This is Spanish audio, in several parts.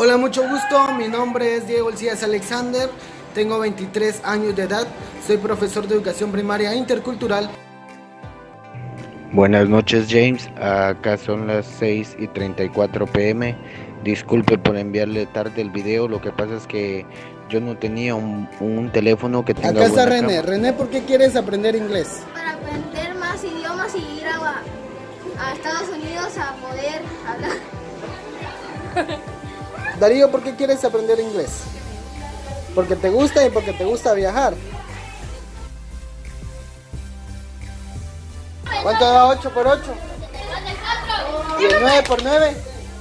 Hola, mucho gusto. Mi nombre es Diego Elías Alexander. Tengo 23 años de edad. Soy profesor de educación primaria intercultural. Buenas noches, James. Acá son las 6:34 p.m. Disculpe por enviarle tarde el video. Lo que pasa es que yo no tenía un teléfono que tenga Acá está buena René. cámara. René, ¿por qué quieres aprender inglés? Para aprender más idiomas y ir a Estados Unidos a poder hablar. Darío, ¿por qué quieres aprender inglés? Porque te gusta y porque te gusta viajar. ¿Cuánto da 8 por 8? ¿Y el 9 por 9?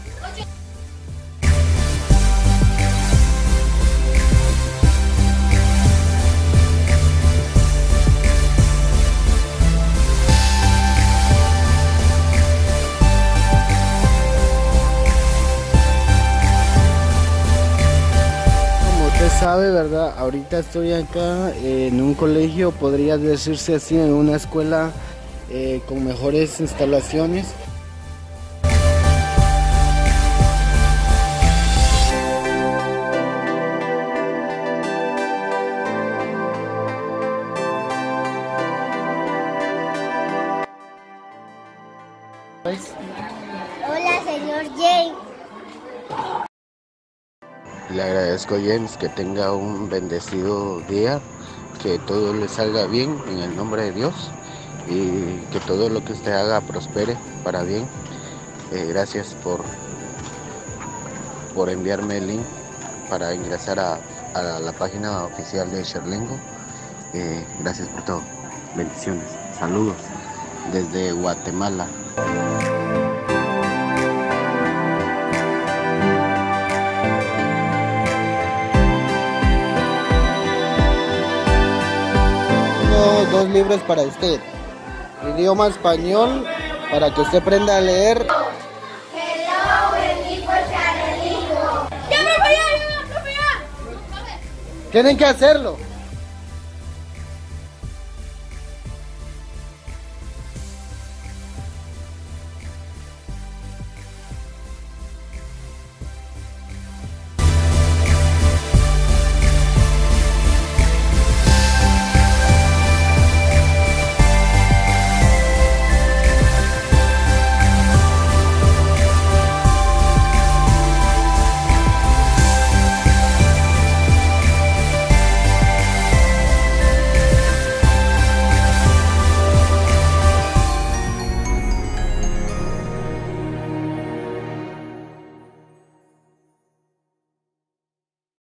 Como usted sabe, ¿verdad? Ahorita estoy acá en un colegio, podría decirse así, en una escuela con mejores instalaciones. Hola, señor James. Le agradezco, James, que tenga un bendecido día, que todo le salga bien en el nombre de Dios y que todo lo que usted haga prospere para bien. Gracias por enviarme el link para ingresar a la página oficial de Sherlingo. Gracias por todo. Bendiciones. Saludos desde Guatemala. Tengo 2 libros para usted. Idioma español, para que usted aprenda a leer. Tienen que hacerlo.